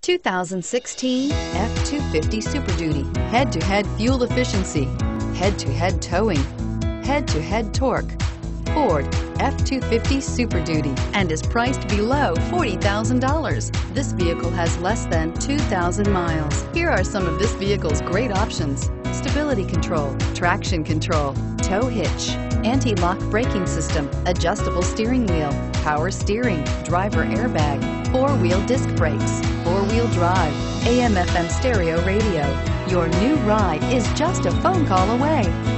2016 F-250 Super Duty. Head-to-head fuel efficiency, head-to-head towing, head-to-head torque. Ford F-250 Super Duty and is priced below $40,000. This vehicle has less than 2,000 miles. Here are some of this vehicle's great options: stability control, traction control, tow hitch, anti-lock braking system, adjustable steering wheel, power steering, driver airbag, four-wheel disc brakes, four-wheel drive, AM/FM stereo radio. Your new ride is just a phone call away.